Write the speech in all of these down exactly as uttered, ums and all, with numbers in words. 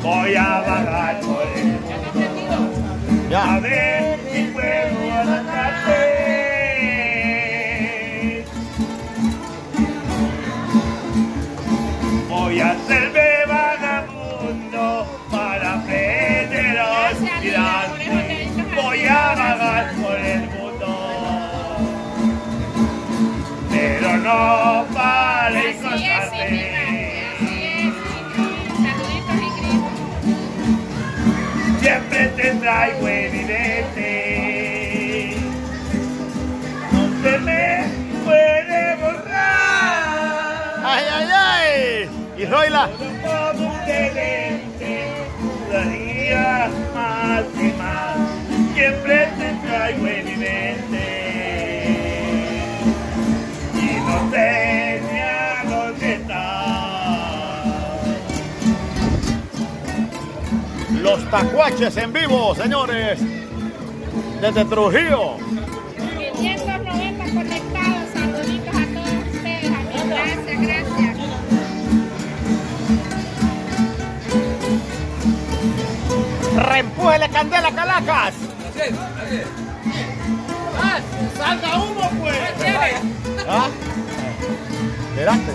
Voy a vagar por el mundo. Ya. A ver si puedo adaptarte. Voy a hacerme vagabundo para aprender a olvidarte. Voy a vagar por el mundo, pero no para encontrarte. Siempre te traigo evidente, no se me puede borrar. ¡Ay, ay, ay! ¿Y Zoila? Como un delente, daría más y más. Siempre te traigo evidente, y no sé ni a dónde estás. Los Tacuaches en vivo, señores, desde Trujillo. quinientos noventa conectados, saluditos a todos ustedes, amigos, gracias, gracias. ¡Reempújele candela, Calacas! Así, así. ¡Ah! ¡Salga humo, pues! ¿Ah? Esperaste.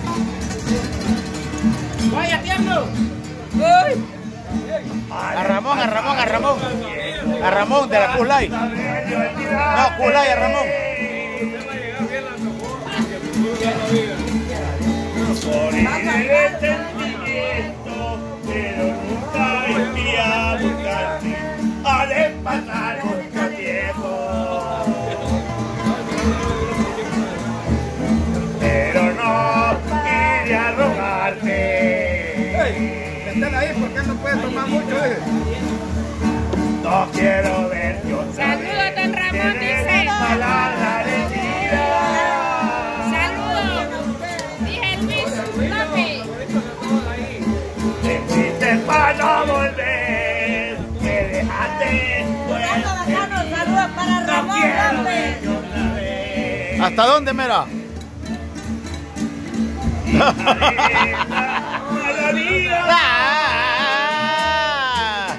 ¡Vaya, tiemblo! A Ramón, a Ramón, a Ramón. A Ramón de la Culay. No, Culay, a Ramón. Por el sentimiento, pero nunca envía a buscarte. Ha de pasar mucho tiempo, pero no iré a rogarte. Están ahí porque no puede tomar mucho, ¿eh? No quiero ver yo. Saludos, don Ramón, dice. Palabra de vida. Saludos. Dije Luis López. Existe para no volver, que dejaste. Saludos para No Ramón quiero López. ver yo otra vez. ¿Hasta dónde, mira? A la vida. ¡Ah!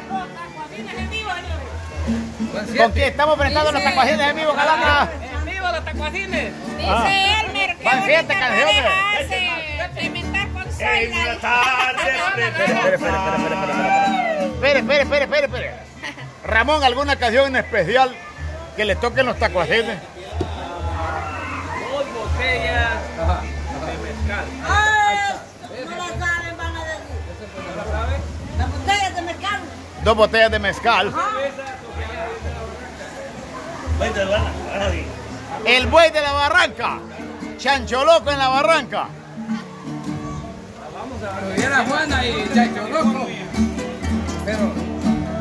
¿Con quién estamos presentando los tacuajines en vivo, Calacas? En vivo los tacuacines. Dice Elmer, qué Van siete bonita canciones. pareja hace experimentar con En Zoila. una tarde Espere, espere, espere, espere, espere, espere, espere, espere, espere. Ramón, ¿alguna canción en especial que le toquen los tacuajines? Dos botellas de mezcal. ¡Ay! No la saben, van a decir. ¿No la sabes? Las botellas de mezcal. Dos botellas de mezcal. Vete, buena, buena, bien. El buey de la barranca. Chancho Loco en la barranca. Vamos a ver. Era Juana y Chacho Loco. Pero...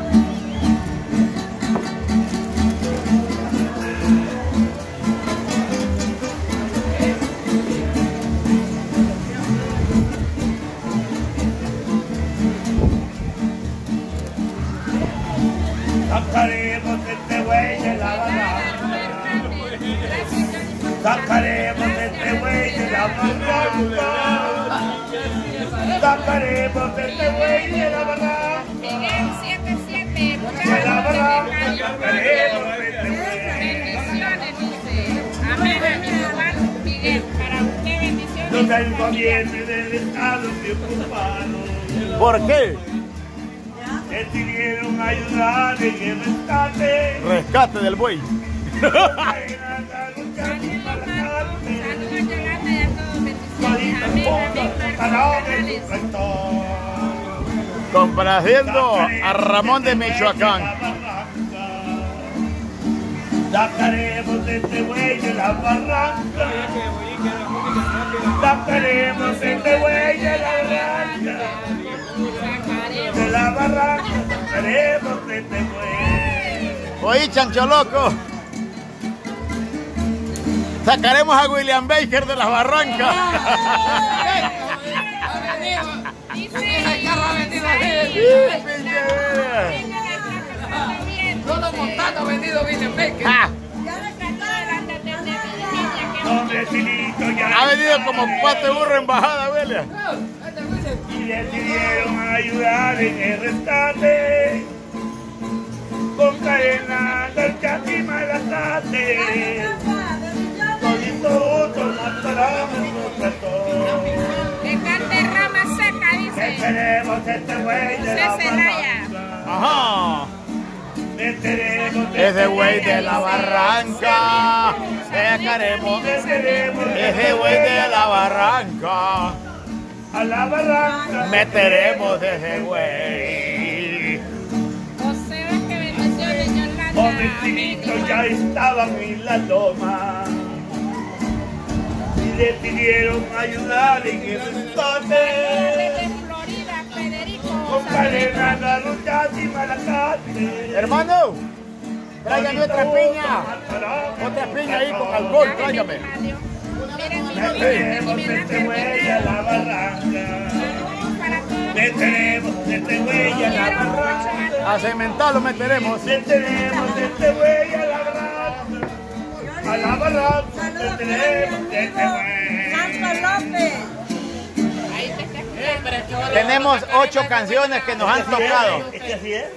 Sacaremos este güey de la barranca. Sacaremos este güey de la barranca. Sacaremos este güey de la barranca. Miguel siete siete, De la barranca muchas sacaremos este güey. bendiciones, dice. Amén, amigo Juan Miguel, para usted bendiciones. Los del gobierno del estado se ocuparon. ¿Por qué? Decidieron ayudar en el rescate. Rescate del buey. Saludos, Martín. Saludos, Yolanda, y a todos bendiciones. Amén, amén, Marcos González. Complaciendo a Ramón de Michoacán. Sacaremos este güey de la barranca. Sacaremos este güey de la barranca. De la barranca sacaremos este güey. Oí, Chancho Loco. Sacaremos a William Baker de las barrancas. Solo montando vendido William Baker. Ah, Hombrecito ya. ha venido como pato de burro en bajada, William. Este William. decidieron ayudar en el rescate con cadena del casi malatate. Todito juntos matarán nuestra todo. Que cante Rama Seca, Que dice. tenemos este güey de la José Zelaya. barranca. Ajá. Que tenemos Ese güey de la barranca. Sacaremos. Ese güey de la barranca. a la barranca. Meteremos ese güey. José Vázquez, bendiciones, Yolanda. Jovencitos ya estaban en la loma y le pidieron ayudar en el rescate De Florida, Federico. con cadena, garruchas y malacate. Hermano, tráigame otra piña. Otra piña ahí con alcohol, tráigame. Meteremos este güey a la barranca. Meteremos este güey a la barranca. A cementar lo meteremos. Meteremos este güey a la barranca. A la barranca. Meteremos este güey. Santo López. Tenemos ocho canciones que nos han tocado. ¿Es que así es?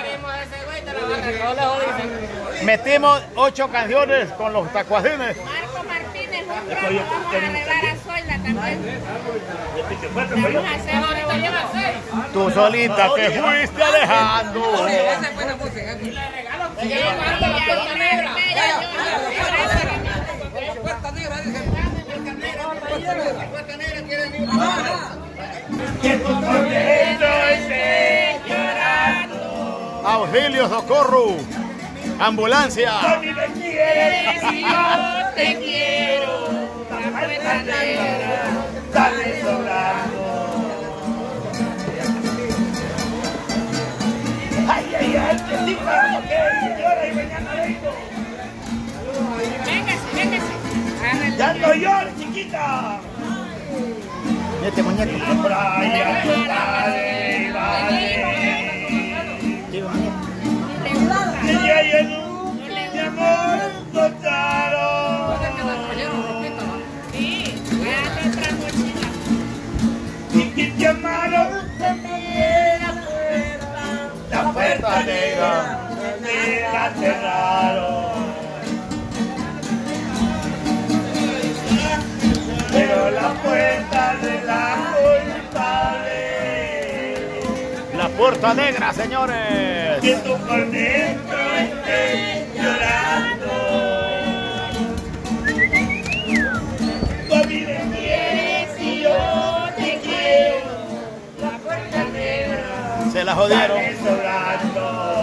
Metimos ocho canciones con los tacuacines. Marco Martínez, un pronto vamos a arreglar a Zoila también. Vamos a hacer ahorita. Tú solita te fuiste alejando. Que tu contento esté llorando. Auxilio, socorro. Ambulancia. Mami, me quieres y yo te quiero. La puerta negra sale sobrando. Ay, ay, ay, que sí, para que llora y mañana vengo. Véngase, véngase. Ya no llores, chiquita. Este muñeco. Brian, vale, vale. Y ya llenó mi amor total. Sí, ya te trajo chica. Y que te amaron la puerta negra, me la cerraron. Pero la puerta de la culpable, La puerta negra, señores. que tú por dentro estés llorando. Tú a mí me quieres y yo te quiero. La puerta negra Se la jodieron. sale sobrando.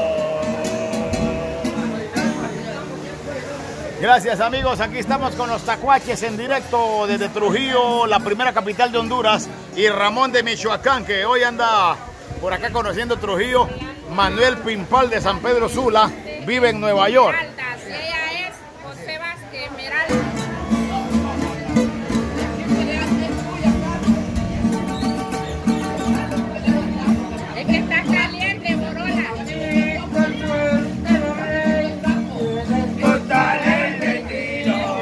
Gracias, amigos. Aquí estamos con los tacuaches en directo desde Trujillo, la primera capital de Honduras, y Ramón de Michoacán, que hoy anda por acá conociendo Trujillo. Manuel Pimpal de San Pedro Sula vive en Nueva York. Esmeralda, si ella es José Vázquez, Esmeralda. Es que está caliente, Borola. Cortar el destino.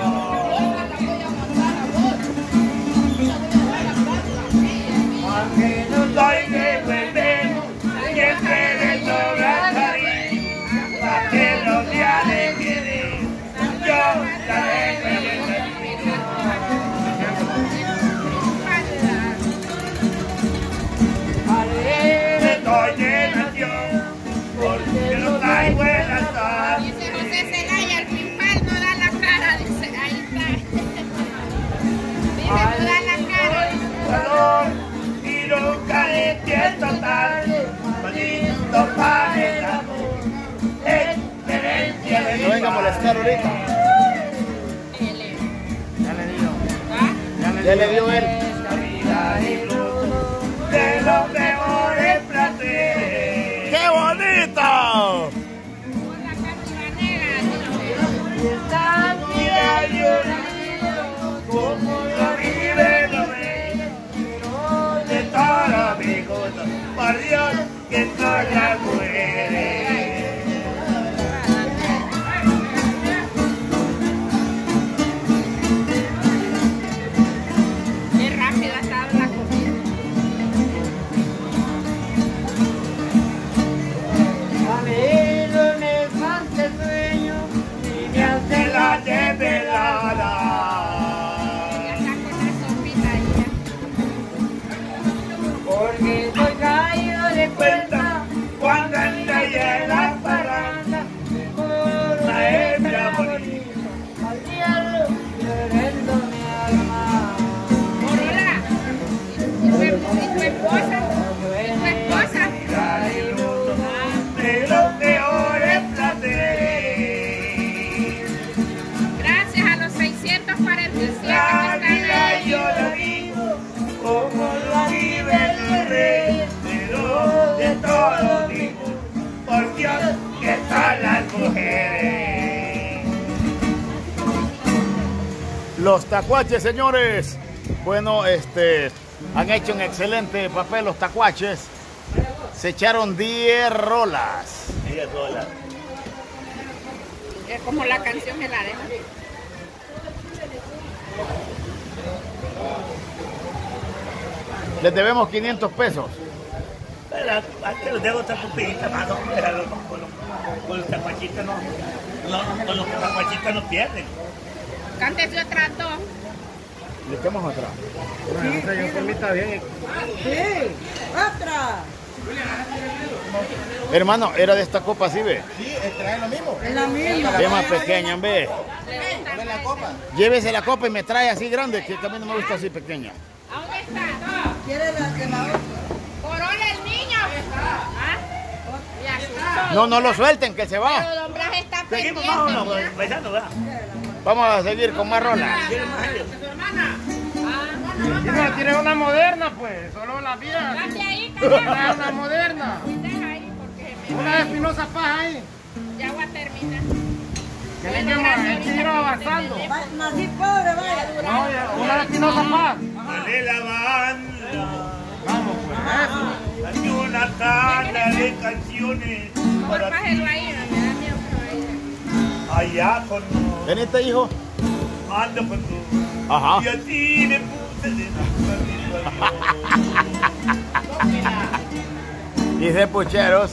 Aunque no soy de perder, siempre le sobra cariño. Pa' que no me aleje, yo la dejo. Estoy de nación, porque no traigo el azar. Dice José Zelaya, el Pimpal no da la cara, dice, ahí está. Dice, no da la cara. Calor y nunca le siento tal. Maldito para el amor, excelencia de mi No venga a molestar padre. ahorita. Ele. Ya le dio. ¿Ah? Ya le dio él. La vida y luz de los mejores placeres. ¡Qué bonito! Con la Cantibanera, dice. Mira yo como lo vive lo ve de todo mi gusto, por Dios que soy la mujer. Qué rápida estaba la comida. de todo tipo, por Dios que están las mujeres. Los tacuaches, señores. Bueno, este, han hecho un excelente papel los tacuaches. Se echaron diez rolas. diez rolas. Es como la canción me la deja. Les debemos quinientos pesos. Pero aquí los debo estar cupidita, mano. Pero los- con los, con los tacuachitos no, no, con los tacuachitos no pierden. Cántese otras dos. Le echamos otra. Sí, otra. Hermano, era de esta copa, ¿sí ve? Es la misma. Ve más pequeña, en vez. Le gusta más. Llévese la copa y me trae así grande, que también no me gusta así pequeña. ¿A dónde está? ¿Quiere la de la otra? Corola el niño. ¿Ah? Y asustó. No, no lo suelten, que se Pero va. don Blas está Seguimos pendiente. más o menos, mira. paisano, ¿verdad? Vamos a seguir con más rolas. ¿Quieren más ellos? No, tiene una moderna, pues. Solo la vieja. Date ahí, Trae carajo. una moderna. Deja ahí porque me Una de Espinosa Paz ahí. ya voy a terminar. Que le llama, hay que ir avanzando. Va- Nací pobre, vaya. No, ya, una de Espinosa Paz. Dale la banda. Vamos, pues, eso. Dale una tanda de canciones Mejor para ti. pájelo ahí, no me da miedo que vaya. Allá con no, ¿Veniste, hijo? ando con tú. Ajá. Y a ti me puse de Y de pucheros.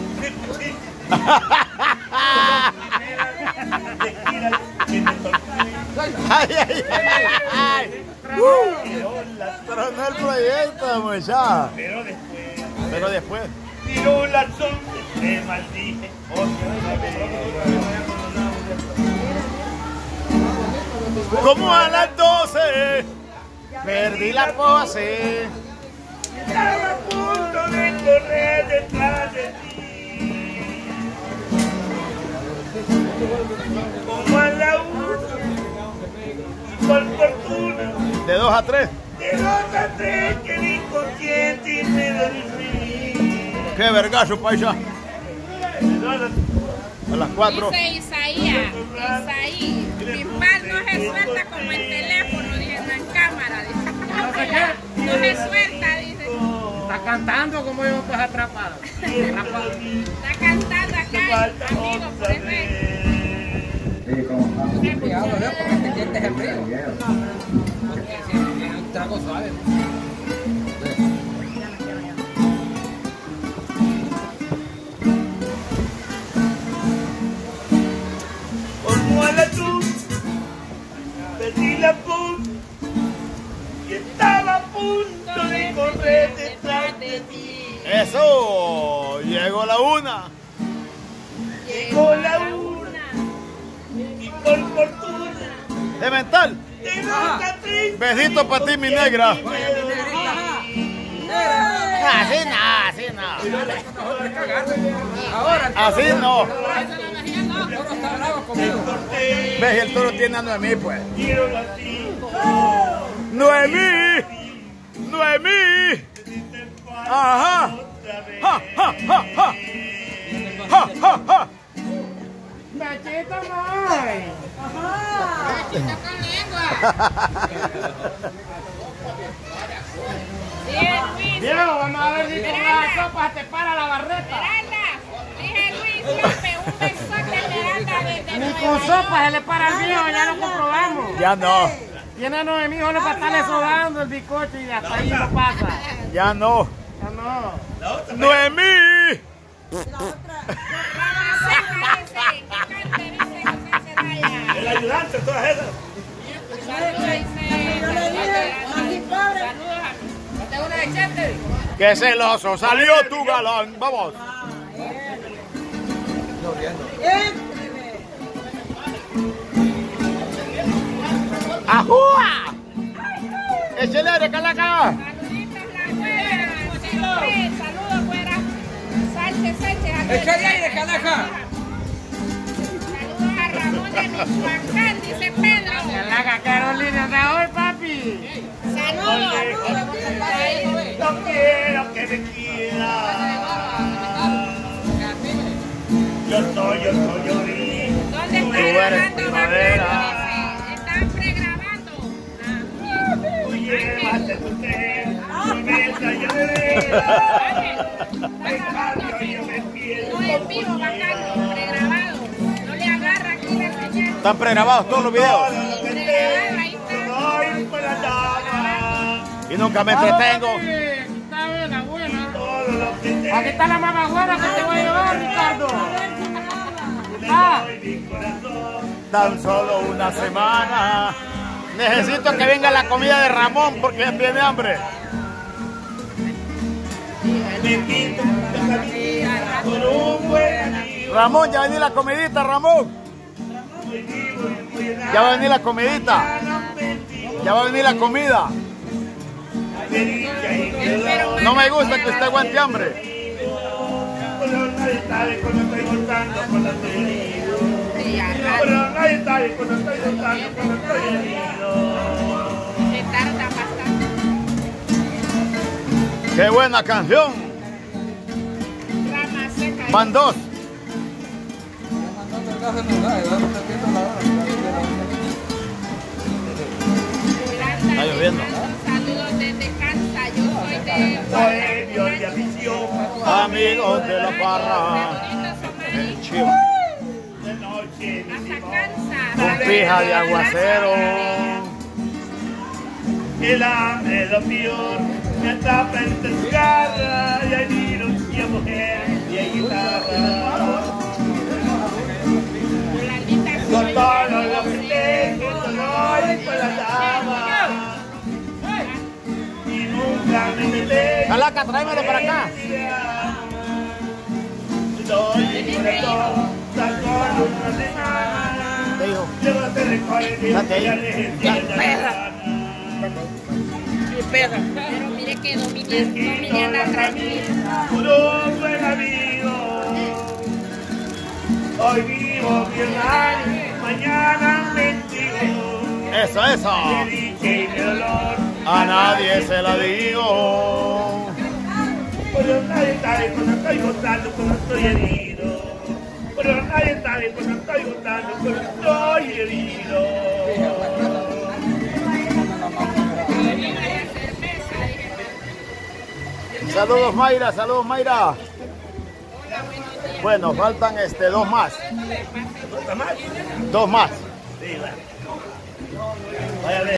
Ay, ay, ay, ay. Tronó el proyecto, muchacha. Pero después, Pero después. tiró la sombra, te maldije otra vez. Como a las doce, perdí la pose. Estaba a punto de correr detrás de ti. Como a la una, y por fortuna, De dos a tres. de dos a tres quedé inconsciente y me dormí. Qué vergazo, paisa. De dos a- A las cuatro. Dice Isaías, Isaí, Pimpal no se suelta como el teléfono, dice, no en cámara, dice. No se suelta, dice. Está cantando como yo pues atrapado. Atrapado. Está cantando acá, amigo, por eso es. Cuidado, ¿no? Porque te sientes el frío. Porque si es un trago suave. Como a la luz, perdí la punta y estaba a punto de correr detrás de ti. Eso. Llegó la una. Llegó la una y por fortuna De mental. de dos a tres Besito para ti, mi negra. me dormí. Así no, así no. Ahora, Así no. el toro está bravo conmigo. Corté, Ves, el toro tiene a Noemí, pues. quiero así. Noemí. Noemí. Ajá. Otra vez. Ja, ja, ja, ja. Ja, ja, ja. Machito, no. Chito con lengua. Dije Luis, Viejo, vamos a ver si con las sopas te para la barreta. Esmeralda. Dije Luis, López, un besote Esmeralda desde Ni Nueva con York. sopa se le para al viejo, ya lo comprobamos. Ya no. Tiene a Noemí solo para estarle sudando el bizcocho y hasta ahí no pasa. Ya no. Ya no. La otra Noemí. La otra. el ayudante, todas esas. Yo le dije, nací pobre. Qué celoso. Salió tu galán. Vamos. Éntreme. ¡Ajúa! ¡Échale aire, calaca! Saluditos, la güera. Siempre, saludos, güera. Sánchez, Sánchez. Échale aire, calaca. Saludos a Ramón de Michoacán, dice Pedro. Calaca, Carolina, de hoy, papi. Saludos. No quiero que me quiera. yo soy Ori. ¿Dónde Tú está eres grabando? primavera. Dice, están pregrabando. Ah, bien. Oye, mate tu té, con esa yo me cambio, yo me pierdo. No en vivo, bacano, pregrabado. No le agarra aquí la señal. Están pregrabados todos los videos. Pregrabado, ahí está. Soy para la dama. Y nunca me entretengo. Está buena, buena. Todo lo que te Aquí está la mamá buena que te voy a llevar, Ricardo. Ah, doy mi corazón. Tan solo una semana. Necesito que venga la comida de Ramón porque ya tiene hambre. Me quito la camisa por un buen amigo. Ramón, ya va a venir la comidita, Ramón. Muy vivo y muy Ya va a venir la comidita. Ya va a venir la comida. No me gusta que usted aguante hambre. Pero nadie sabe cuando estoy gozando, cuando estoy herido. Sí, a rato. Pero nadie sabe cuando estoy gozando, cuando estoy herido. Se tarda bastante. Qué buena canción. Rama seca. Van dos. Está lloviendo. Saludos desde Kansas. Yo soy de. Bohemio de afición, Amigos de la parra. El chivo. de noche, mi Hasta Simón. Kansas. Con pija de aguacero. El hambre lo peor, me atrapa en tu garra, y hay vino, y hay mujer, y hay guitarra. Con todo lo que tengo, te doy para la dama. Y nunca me detengo. Calaca, tráemelo para acá. Te doy mi corazón, tan solo una semana. Te dijo. Luego te recoge Date ahí. y perra. Pero mire que Dominiana, Dominiana tranquila. Por un buen amigo. Hoy vivo mi hermano, mañana mendigo. Eso, eso. Me dije mi dolor. A nadie se la digo. Pero nadie sabe cuando estoy gozando, cuando estoy herido. Pero nadie sabe cuando estoy gozando, cuando estoy herido. Saludos Mayra, saludos Mayra. Bueno, faltan este dos más. ¿Gusta más? Dos más. Sí, bueno. Vaya a ver.